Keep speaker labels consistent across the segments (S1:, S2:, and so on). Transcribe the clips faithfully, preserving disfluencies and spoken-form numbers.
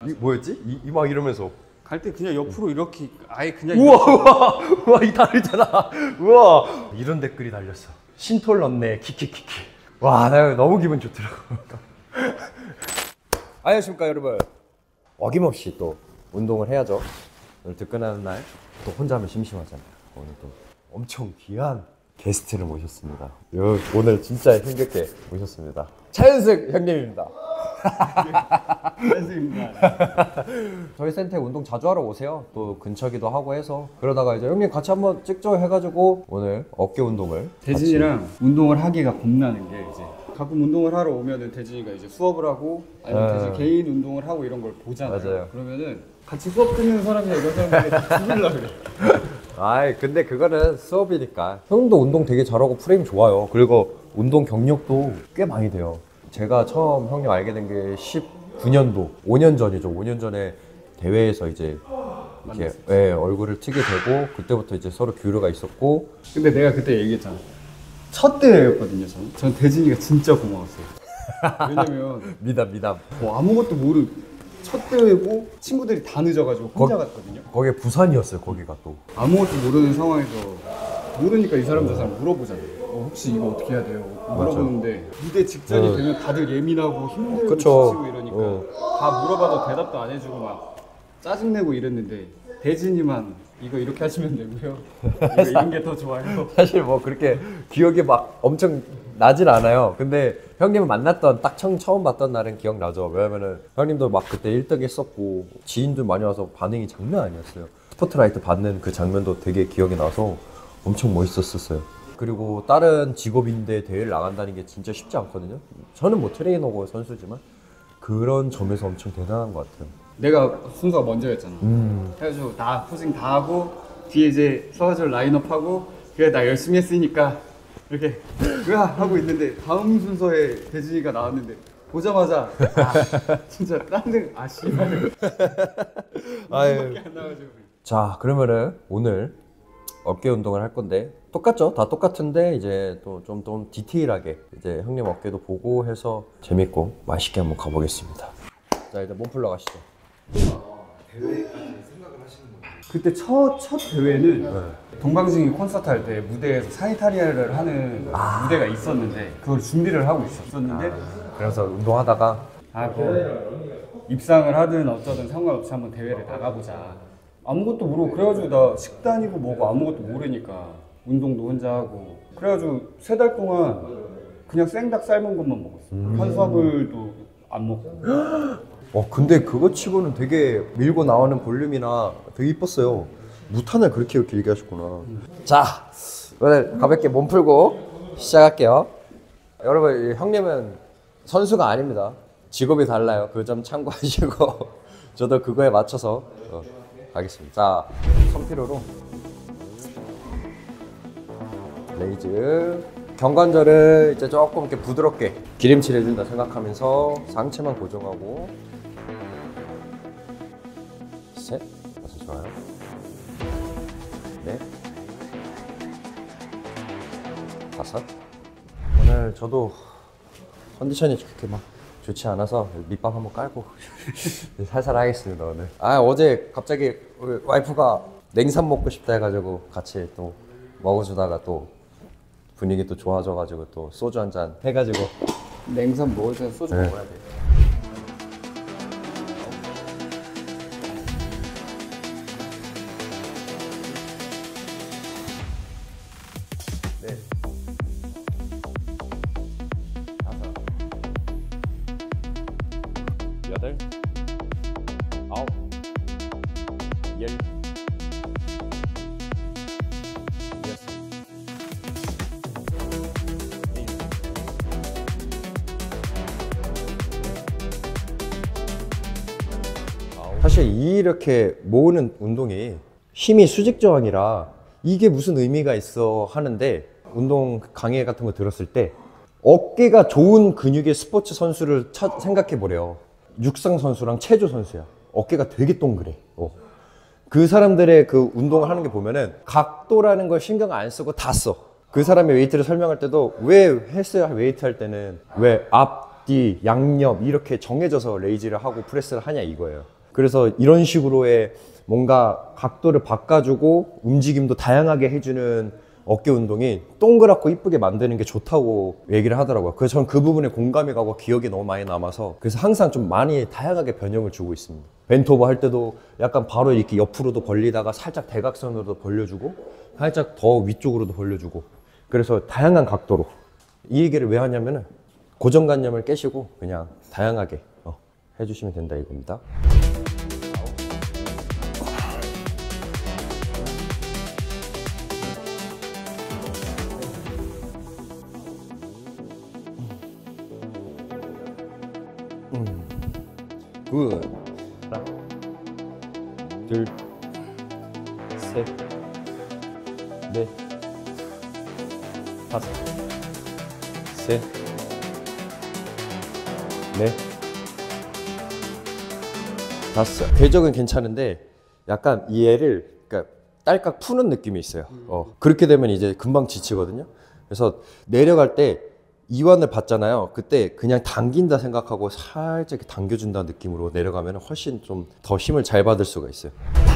S1: 이, 뭐였지? 이, 이 막 이러면서
S2: 갈 때 그냥 옆으로 이렇게 아예 그냥
S1: 우와 우와 우와 이 다르잖아. 우와 이런 댓글이 달렸어. 신톨 넣네 키키키키. 와 나 너무 기분 좋더라고. 안녕하십니까 여러분. 어김없이 또 운동을 해야죠. 오늘 뜨끈한 날 또 혼자 하면 심심하잖아요. 오늘 또 엄청 귀한 게스트를 모셨습니다. 요, 오늘 진짜 힘겹게 모셨습니다. 차윤석 형님입니다.
S2: 선생님입니다.
S1: 저희 센터에 운동 자주 하러 오세요. 또 근처기도 하고 해서 그러다가 이제 형님 같이 한번 찍죠 해가지고 오늘 어깨 운동을
S2: 대진이랑
S1: 같이.
S2: 운동을 하기가 겁나는 게 이제 가끔 운동을 하러 오면은 대진이가 이제 수업을 하고 아니면
S1: 네.
S2: 대진 개인 운동을 하고 이런 걸 보잖아요.
S1: 맞아요.
S2: 그러면은 같이 수업 듣는 사람이나 이런 사람들이 죽으려고 그래.
S1: 아이 근데 그거는 수업이니까. 형도 운동 되게 잘하고 프레임 좋아요. 그리고 운동 경력도 꽤 많이 돼요. 제가 처음 형님 알게 된 게 십구 년도 오 년 전이죠. 오 년 전에 대회에서 이제 이렇게 예, 얼굴을 트게 되고 그때부터 이제 서로 교류가 있었고.
S2: 근데 내가 그때 얘기했잖아. 첫 대회였거든요. 저는. 전 대진이가 진짜 고마웠어요. 왜냐면
S1: 미담 미담.
S2: 뭐 아무것도 모르 첫 대회고 친구들이 다 늦어가지고 혼자
S1: 거,
S2: 갔거든요.
S1: 거기에 부산이었어요. 거기가 또
S2: 아무것도 모르는 상황에서 모르니까 이 사람 저 사람 물어보잖아요. 어, 혹시 이거 어떻게 해야 돼요? 물어보는데 무대 직전이
S1: 어.
S2: 되면 다들 예민하고 힘들고
S1: 그쵸.
S2: 지치고 이러니까
S1: 어.
S2: 다 물어봐도 대답도 안 해주고 막 짜증내고 이랬는데 대진이만 이거 이렇게 하시면 되고요. 이거 이런 게 더 좋아요.
S1: 사실 뭐 그렇게 기억이 막 엄청 나진 않아요. 근데 형님을 만났던 딱 처음, 처음 봤던 날은 기억나죠. 왜냐면은 형님도 막 그때 일 등 했었고 지인들 많이 와서 반응이 장난 아니었어요. 스포트라이트 받는 그 장면도 되게 기억이 나서 엄청 멋있었어요. 그리고 다른 직업인데 대회를 나간다는 게 진짜 쉽지 않거든요. 저는 뭐 트레이너고 선수지만 그런 점에서 엄청 대단한 것 같아요.
S2: 내가 순서가 먼저였잖아.
S1: 음.
S2: 그래가지고 다 포징 다 하고 뒤에 이제 서가지고 라인업 하고 그래 나 열심히 했으니까 이렇게 으아 하고 있는데 다음 순서에 대진이가 나왔는데 보자마자 아, 진짜 딴데 아 씨발
S1: 아유.
S2: 밖에 안 나와가지고.
S1: 자 그러면은 오늘 어깨 운동을 할 건데 똑같죠? 다 똑같은데 이제 또 좀 좀 디테일하게 이제 형님 어깨도 보고 해서 재밌고 맛있게 한번 가보겠습니다. 자 이제 몸 풀러 가시죠.
S2: 그때 첫, 첫 대회는 네. 동방신기 콘서트 할 때 무대에서 사이타리아를 하는 아. 무대가 있었는데 그걸 준비를 하고 있었는데
S1: 아. 그래서 운동하다가
S2: 아, 그 입상을 하든 어쩌든 상관없이 한번 대회를 나가보자. 아무것도 모르고 그래가지고 나 식단이고 뭐고 아무것도 모르니까 운동도 혼자 하고 그래가지고 세 달 동안 그냥 생닭 삶은 것만 먹었어. 음. 탄수화물도 안 먹고.
S1: 어 근데 그거 치고는 되게 밀고 나오는 볼륨이나 되게 이뻤어요. 무탄을 그렇게 길게 하셨구나. 음. 자 오늘 가볍게 몸 풀고 시작할게요. 여러분 형님은 선수가 아닙니다. 직업이 달라요. 그 점 참고하시고 저도 그거에 맞춰서 어, 가겠습니다. 자 손피로로 레이즈 경관절을 이제 조금 이렇게 부드럽게 기름칠 해준다 생각하면서 상체만 고정하고 셋, 다섯 좋아요. 넷, 다섯. 오늘 저도 컨디션이 그렇게 막 좋지 않아서 밑밥 한번 깔고 살살 하겠습니다 오늘. 아 어제 갑자기 우리 와이프가 냉삼 먹고 싶다 해가지고 같이 또 먹어주다가 또 분위기 또 좋아져가지고 또 소주 한잔 해가지고
S2: 냉삼 먹을 때 소주
S1: 네.
S2: 먹어야 돼.
S1: 넷, 다섯, 여덟, 아홉, 열, 여섯, 일곱, 아홉. 사실 이렇게 모으는 운동이 힘이 수직 저항이라 이게 무슨 의미가 있어 하는데 운동 강의 같은 거 들었을 때 어깨가 좋은 근육의 스포츠 선수를 차, 생각해 보래요. 육상 선수랑 체조 선수야. 어깨가 되게 동그래. 어. 그 사람들의 그 운동을 하는 게 보면은 각도라는 걸 신경 안 쓰고 다 써. 그 사람의 웨이트를 설명할 때도 왜 헬스 웨이트 할 때는 왜 앞, 뒤, 양옆 이렇게 정해져서 레이즈를 하고 프레스를 하냐 이거예요. 그래서 이런 식으로의 뭔가 각도를 바꿔주고 움직임도 다양하게 해주는 어깨 운동이 동그랗고 이쁘게 만드는 게 좋다고 얘기를 하더라고요. 그래서 저는 그 부분에 공감이 가고 기억이 너무 많이 남아서 그래서 항상 좀 많이 다양하게 변형을 주고 있습니다. 벤트오버 할 때도 약간 바로 이렇게 옆으로도 벌리다가 살짝 대각선으로도 벌려주고 살짝 더 위쪽으로도 벌려주고 그래서 다양한 각도로 이 얘기를 왜 하냐면은 고정관념을 깨시고 그냥 다양하게 어, 해주시면 된다 이겁니다. 음. 굿. 하나, 둘, 셋, 넷, 다섯, 셋, 넷, 다섯. 궤적은 괜찮은데 약간 이 애를 그러니까 딸깍 푸는 느낌이 있어요. 어, 그렇게 되면 이제 금방 지치거든요. 그래서 내려갈 때 이완을 받잖아요. 그때 그냥 당긴다 생각하고 살짝 이렇게 당겨준다는 느낌으로 내려가면 훨씬 좀 더 힘을 잘 받을 수가 있어요.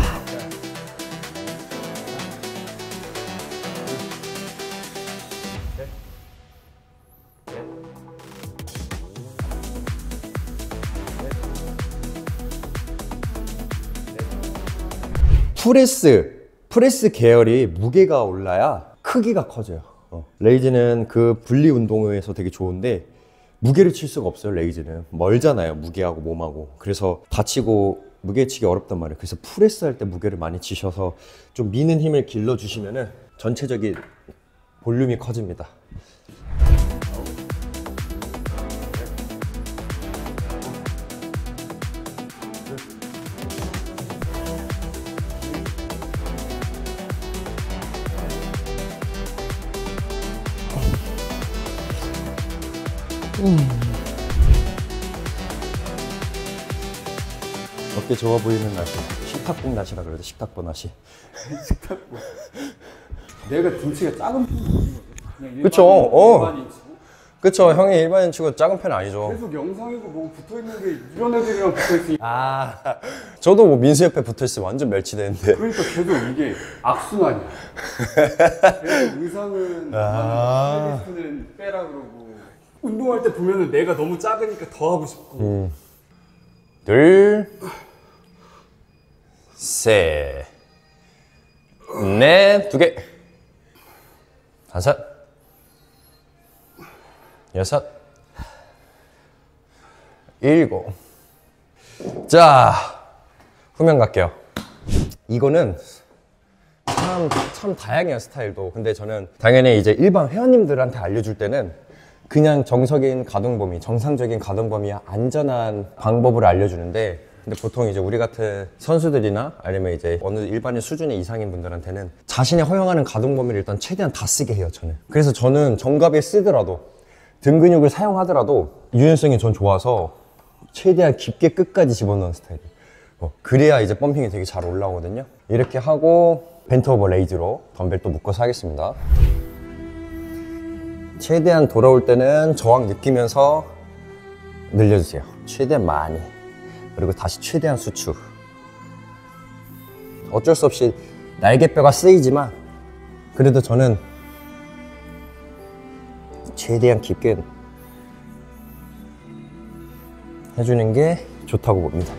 S1: 프레스, 프레스 계열이 무게가 올라야 크기가 커져요. 어. 레이즈는 그 분리 운동에서 되게 좋은데 무게를 칠 수가 없어요. 레이즈는 멀잖아요, 무게하고 몸하고. 그래서 다치고 무게치기 어렵단 말이에요. 그래서 프레스 할 때 무게를 많이 치셔서 좀 미는 힘을 길러주시면은 전체적인 볼륨이 커집니다. 음. 어깨 좋아 보이는 날씨. 식탁보 날씨라 그러죠. 식탁보 날씨.
S2: 식탁보. 내가 등치가 작은 편이거든.
S1: 그쵸. 어. 그쵸. 형이 일반인 치고 작은 편 아니죠.
S2: 계속 영상이고 뭐 붙어있는 게 이런 애들이랑 붙어있으니까.
S1: 아. 저도 뭐 민수 옆에 붙어있으면 완전 멸치되는데.
S2: 그러니까 계속 이게 악순환이야. 계속 의상은
S1: 아.
S2: 스타일리스트는 빼라 그러고 운동할 때 보면은 내가 너무 작으니까 더 하고 싶고.
S1: 음. 둘, 셋, 넷, 두 개, 다섯, 여섯, 일곱. 자, 후면 갈게요. 이거는 참, 참 다양해요, 스타일도. 근데 저는 당연히 이제 일반 회원님들한테 알려줄 때는 그냥 정석인 가동 범위, 정상적인 가동 범위 안전한 방법을 알려주는데 근데 보통 이제 우리 같은 선수들이나 아니면 이제 어느 일반인 수준의 이상인 분들한테는 자신이 허용하는 가동 범위를 일단 최대한 다 쓰게 해요, 저는. 그래서 저는 정갑에 쓰더라도 등 근육을 사용하더라도 유연성이 전 좋아서 최대한 깊게 끝까지 집어넣는 스타일이에요. 어, 그래야 이제 펌핑이 되게 잘 올라오거든요. 이렇게 하고 벤트오버 레이즈로 덤벨 또 묶어서 하겠습니다. 최대한 돌아올 때는 저항 느끼면서 늘려주세요. 최대한 많이. 그리고 다시 최대한 수축. 어쩔 수 없이 날개뼈가 쓰이지만 그래도 저는 최대한 깊게 해주는 게 좋다고 봅니다.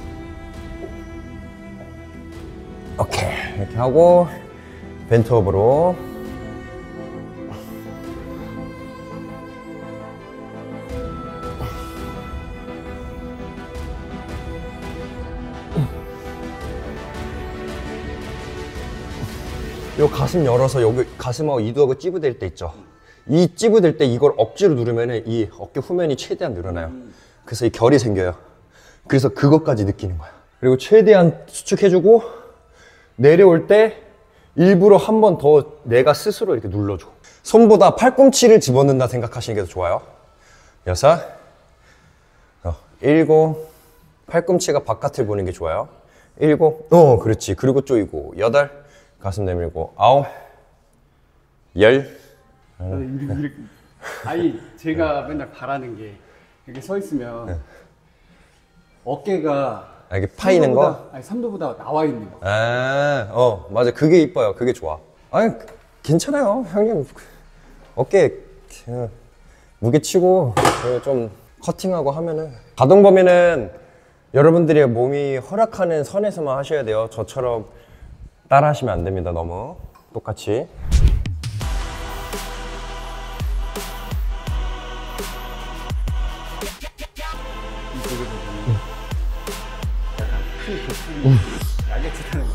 S1: 오케이. 이렇게 하고 벤트업으로 요 가슴 열어서 여기 가슴하고 이두하고 찌부될 때 있죠. 이 찌부될 때 이걸 억지로 누르면은 이 어깨 후면이 최대한 늘어나요. 그래서 이 결이 생겨요. 그래서 그것까지 느끼는 거야. 그리고 최대한 수축해주고 내려올 때 일부러 한 번 더 내가 스스로 이렇게 눌러줘. 손보다 팔꿈치를 집어넣는다 생각하시는 게 더 좋아요. 여섯, 어, 일곱, 팔꿈치가 바깥을 보는 게 좋아요. 일곱, 어, 그렇지. 그리고 쪼이고 여덟. 가슴 내밀고 아홉, 열.
S2: 이렇게, 이렇게. 아니 제가 맨날 바라는 게 이렇게 서 있으면 어깨가
S1: 아, 이게 파이는 거?
S2: 아니 삼 도보다 나와 있는 거.
S1: 아, 어, 맞아. 그게 이뻐요. 그게 좋아. 아니, 괜찮아요. 형님. 어깨, 그, 무게 치고, 그 좀 커팅하고 하면은. 가동 범위는 여러분들의 몸이 허락하는 선에서만 하셔야 돼요. 저처럼 따라 하시면 안 됩니다. 너무. 똑같이.
S2: 이쪽에서 보면 약간 큰 격투기 야개치 타는 거.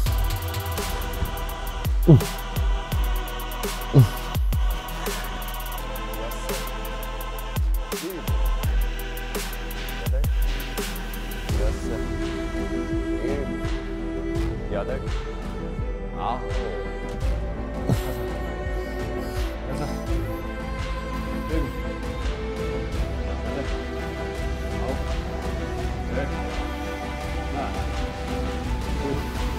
S1: 여덟, 아홉,
S2: 여섯, 일곱, 여덟, 아홉, 열, 하나, 둘,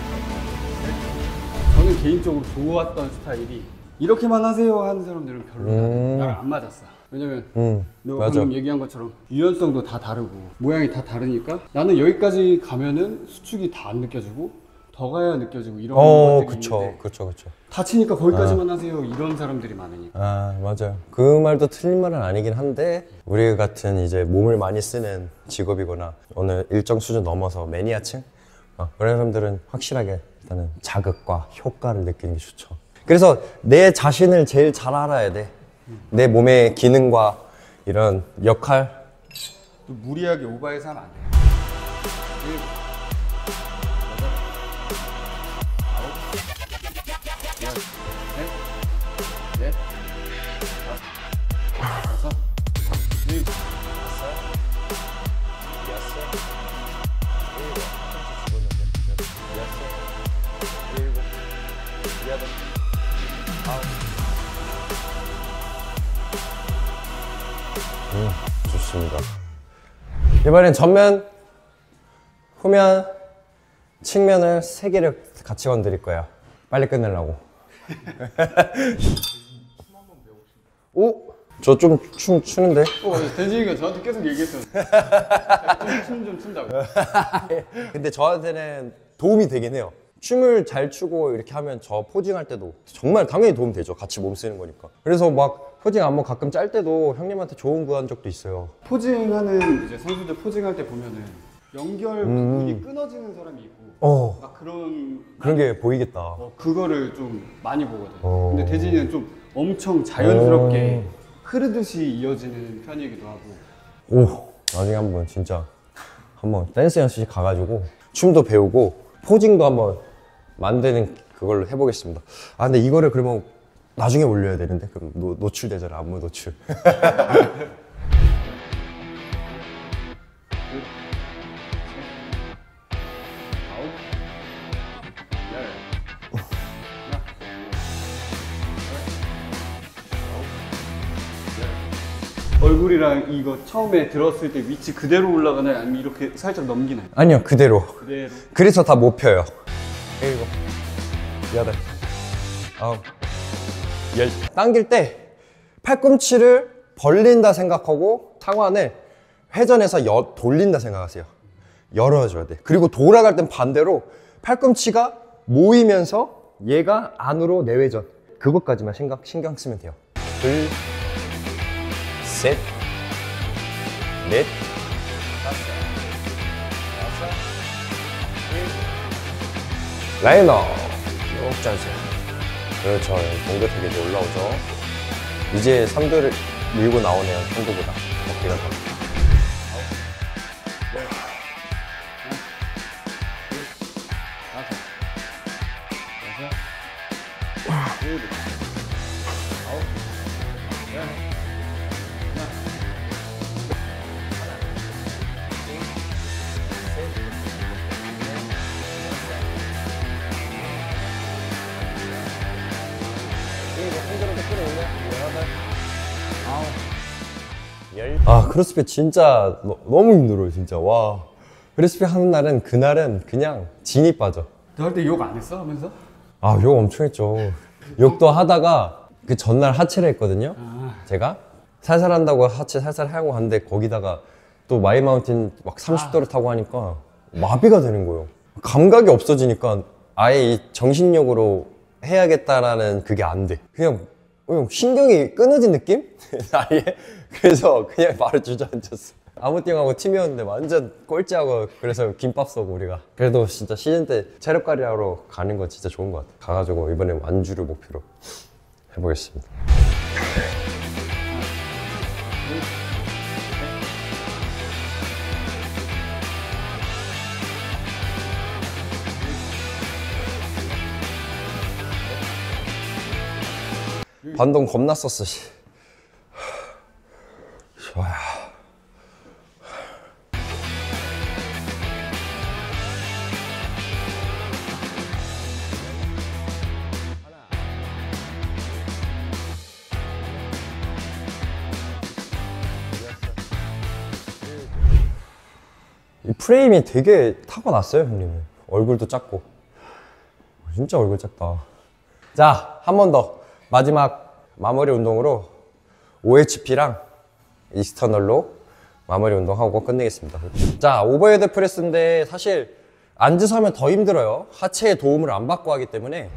S2: 셋. 저는 개인적으로 좋았던 스타일이 이렇게만 하세요 하는 사람들은 별로
S1: 음.
S2: 나랑 안 맞았어. 왜냐면
S1: 음,
S2: 너가
S1: 맞아.
S2: 방금 얘기한 것처럼 유연성도 다 다르고 모양이 다 다르니까 나는 여기까지 가면은 수축이 다 안 느껴지고 더 가야 느껴지고 이런
S1: 어,
S2: 것들이
S1: 그쵸,
S2: 있는데
S1: 그쵸, 그쵸.
S2: 다치니까 거기까지만 하세요 이런 사람들이 많으니까.
S1: 아, 맞아요. 그 말도 틀린 말은 아니긴 한데, 우리 같은 이제 몸을 많이 쓰는 직업이거나, 어느 일정 수준 넘어서 매니아층? 어, 그런 사람들은 확실하게 일단은 자극과 효과를 느끼는 게 좋죠. 그래서 내 자신을 제일 잘 알아야 돼. 내 몸의 기능과 이런 역할.
S2: 또 무리하게 오버해서 하면 안 돼. 일곱, 여덟, 아홉, 열, 셋, 넷, 다섯, 여섯, 일곱,
S1: 여섯, 일곱, 여섯, 일곱, 여덟, 아홉. 음, 좋습니다. 이번엔 전면, 후면, 측면을 세 개를 같이 건드릴 거예요. 빨리 끝내려고. 오? 저 좀 춤 추는데?
S2: 어, 대진이가 저한테 계속 얘기했어. 춤 좀 춘다고.
S1: 근데 저한테는 도움이 되긴 해요. 춤을 잘 추고 이렇게 하면 저 포징할 때도 정말 당연히 도움 되죠. 같이 몸 쓰는 거니까. 그래서 막 포징 안무 가끔 짤 때도 형님한테 좋은 거 한 적도 있어요.
S2: 포징하는 이제 선수들 포징할 때 보면은 연결 부분이 끊어지는 사람이 있고
S1: 어,
S2: 막 그런
S1: 그런 게 보이겠다.
S2: 어, 그거를 좀 많이 보거든.
S1: 어.
S2: 근데 대진이는 좀 엄청 자연스럽게 흐르듯이 이어지는 편이기도 하고.
S1: 오, 나중에 한번 진짜 한번 댄스 연습실 가가지고 춤도 배우고 포징도 한번 만드는 그걸로 해보겠습니다. 아, 근데 이거를 그러면 나중에 올려야 되는데 그럼 노, 노출되잖아. 안무 노출.
S2: 얼굴이랑 이거 처음에 들었을 때 위치 그대로 올라가나요? 아니면 이렇게 살짝 넘기나요?
S1: 아니요, 그대로.
S2: 그대로.
S1: 그래서 다 못 펴요. 일곱, 여덟, 아홉, 열. 당길 때 팔꿈치를 벌린다 생각하고 상완을 회전해서 여, 돌린다 생각하세요. 열어줘야 돼. 그리고 돌아갈 땐 반대로 팔꿈치가 모이면서 얘가 안으로 내외전. 그것까지만 신경, 신경 쓰면 돼요. 둘, 셋, 넷, 다섯, 여섯, 일곱. 라이너 쭉 짜주세요. 그렇죠. 동긋하게 이제 올라오죠. 이제 삼 도를 밀고 나오네요. 삼 도보다 어깨가 더. 아, 크로스핏 진짜 너, 너무 힘들어요, 진짜. 와. 크로스핏 하는 날은 그날은 그냥 진이 빠져.
S2: 너 할 때 욕 안 했어? 하면서?
S1: 아, 욕 엄청 했죠. 욕도 하다가 그 전날 하체를 했거든요.
S2: 아.
S1: 제가 살살 한다고 하체 살살 하고 갔는데 거기다가 또 마이 마운틴 막 삼십 도를 타고 하니까 마비가 되는 거예요. 감각이 없어지니까 아예 이 정신력으로 해야겠다라는 그게 안 돼. 그냥, 그냥 신경이 끊어진 느낌? 아예. 그래서 그냥 바로 주저앉았어. 아무 띵하고 팀이었는데 완전 꼴찌하고 그래서 김밥 쏘고 우리가. 그래도 진짜 시즌 때 체력 관리하러 가는 건 진짜 좋은 것 같아. 가가지고 이번에 완주를 목표로 해보겠습니다. 반동 겁나 썼어, 씨. 좋아요. 이 프레임이 되게 타고났어요, 형님. 얼굴도 작고. 진짜 얼굴 작다. 자, 한 번 더. 마지막 마무리 운동으로 오에이치피랑 익스터널로 마무리 운동하고 끝내겠습니다. 자, 오버헤드 프레스인데 사실 앉아서 하면 더 힘들어요. 하체의 도움을 안 받고 하기 때문에.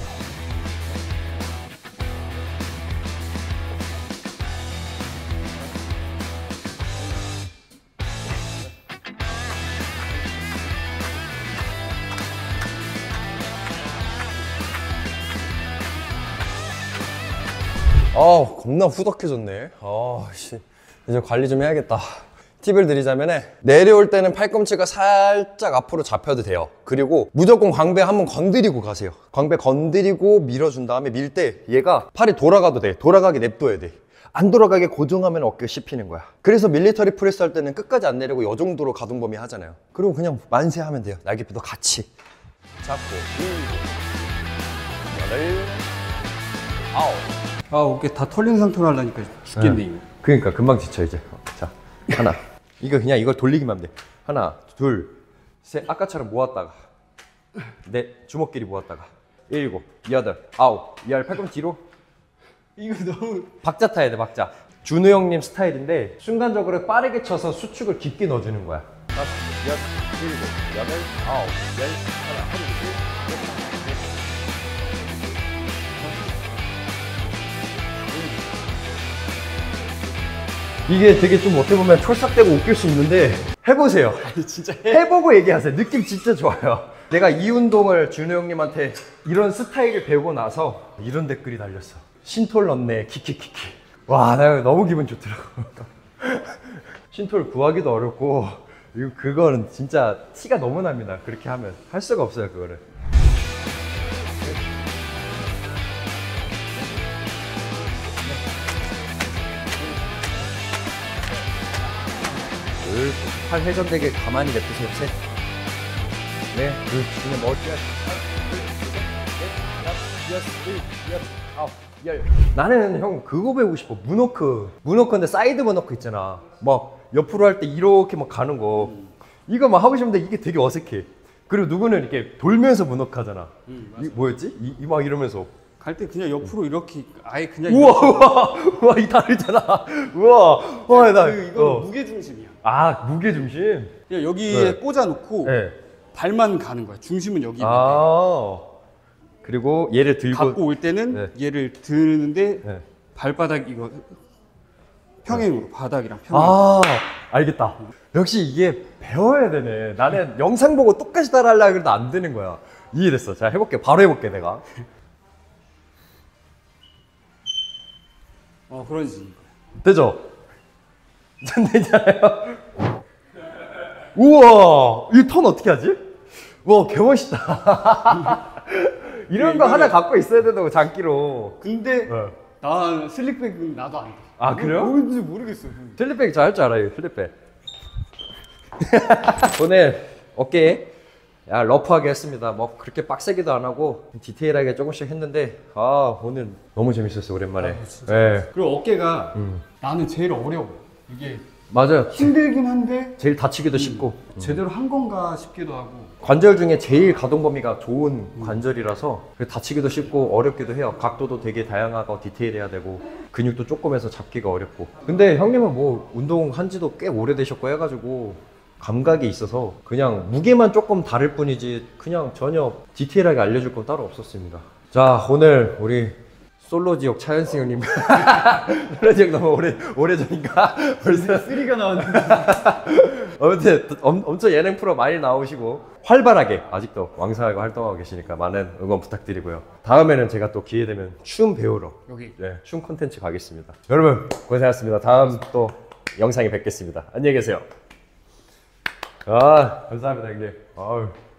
S1: 아, 겁나 후덕해졌네. 아, 씨. 이제 관리 좀 해야겠다. 팁을 드리자면 내려올 때는 팔꿈치가 살짝 앞으로 잡혀도 돼요. 그리고 무조건 광배 한번 건드리고 가세요. 광배 건드리고 밀어준 다음에 밀 때 얘가 팔이 돌아가도 돼. 돌아가게 냅둬야 돼. 안 돌아가게 고정하면 어깨가 씹히는 거야. 그래서 밀리터리 프레스 할 때는 끝까지 안 내리고 이 정도로 가동 범위 하잖아요. 그리고 그냥 만세하면 돼요. 날개뼈도 같이 잡고 일곱, 여덟, 아홉.
S2: 아 어깨 다 털린 상태로 하려니까 죽겠네. 이거.
S1: 그러니까 금방 지쳐 이제. 자, 하나. 이거 그냥 이걸 돌리기만 하면 돼. 하나, 둘, 셋. 아까처럼 모았다가 넷, 주먹끼리 모았다가 일곱, 여덟, 아홉. 열 팔꿈치 뒤로.
S2: 이거 너무
S1: 박자 타야 돼, 박자. 준우 형님 스타일인데 순간적으로 빠르게 쳐서 수축을 깊게 넣어주는 거야. 다섯, 여섯, 일곱, 여덟, 아홉, 열. 하나, 하나, 둘, 셋. 이게 되게 좀 어떻게 보면 촐싹대고 웃길 수 있는데 해보세요.
S2: 아니 진짜 해.
S1: 해보고 얘기하세요. 느낌 진짜 좋아요. 내가 이 운동을 준호 형님한테 이런 스타일을 배우고 나서 이런 댓글이 달렸어. 신톨 넣네 키키키키. 와, 나 너무 기분 좋더라고. 신톨 구하기도 어렵고 이거 그거는 진짜 티가 너무 납니다. 그렇게 하면 할 수가 없어요 그거를. 둘, 팔 회전되게 가만히 냅두세요. 셋, 네, 둘, 그냥 멀티야. 아홉, 열. 나는 형 그거 배우고 싶어. 문워크. 문워크인데 사이드 문워크 있잖아. 막 옆으로 할 때 이렇게 막 가는 거. 이거 막 하고 싶은데 이게 되게 어색해. 그리고 누구는 이렇게 돌면서 문워크 하잖아.
S2: 음,
S1: 이 뭐였지? 이, 이 막 이러면서.
S2: 갈 때 그냥 옆으로 이렇게 아예 그냥
S1: 우와, 우와, 우와, 이 다르잖아. 우와, 와, 나
S2: 그, 이거
S1: 어.
S2: 무게 중심이야.
S1: 아, 무게 중심.
S2: 그냥 여기에
S1: 네.
S2: 꽂아놓고
S1: 네.
S2: 발만 가는 거야. 중심은 여기 있는데.
S1: 아, 그리고 얘를 들고
S2: 갖고 올 때는
S1: 네.
S2: 얘를 드는데
S1: 네.
S2: 발바닥 이거 평행으로 바닥이랑 평행.
S1: 아, 알겠다. 역시 이게 배워야 되네. 나는 영상 보고 똑같이 따라하려고 해도 안 되는 거야. 이해됐어. 자, 해볼게. 바로 해볼게, 내가.
S2: 어, 그러지.
S1: 되죠? 전 되잖아요. 우와, 이 턴 어떻게 하지? 와, 개멋있다. 이런 거
S2: 이거는-
S1: 하나 갖고 있어야 된다고, 장기로.
S2: 근데
S1: 네.
S2: 나 슬릭백은 나도 안 돼.
S1: 아, 그래요?
S2: 뭔지 모르겠어.
S1: 슬립백 잘 할 줄 알아요, 슬립백. 오늘 어깨에 야, 러프하게 했습니다. 뭐 그렇게 빡세기도 안 하고 디테일하게 조금씩 했는데 아, 오늘 너무 재밌었어요, 오랜만에. 네.
S2: 그리고 어깨가
S1: 음.
S2: 나는 제일 어려워. 이게
S1: 맞아요.
S2: 힘들긴 한데
S1: 제일 다치기도 쉽고
S2: 제대로 한 건가 싶기도 하고.
S1: 관절 중에 제일 가동 범위가 좋은 관절이라서 다치기도 쉽고 어렵기도 해요. 각도도 되게 다양하고 디테일해야 되고 근육도 조금 해서 잡기가 어렵고. 근데 형님은 뭐 운동 한 지도 꽤 오래되셨고 해가지고 감각이 있어서 그냥 무게만 조금 다를 뿐이지 그냥 전혀 디테일하게 알려줄 건 따로 없었습니다. 자, 오늘 우리 솔로 지옥 차현승 형님 솔로 지옥 너무 오래 오래전인가 벌써
S2: 쓰리가 나왔는데.
S1: 아무튼 엄, 엄청 예능 프로 많이 나오시고 활발하게 아직도 왕성하게 활동하고 계시니까 많은 응원 부탁드리고요. 다음에는 제가 또 기회 되면 춤 배우러
S2: 여기.
S1: 네, 춤 콘텐츠 가겠습니다. 여러분 고생하셨습니다. 다음 또 영상에 뵙겠습니다. 안녕히 계세요. 아, 감사합니다 형님. 아유.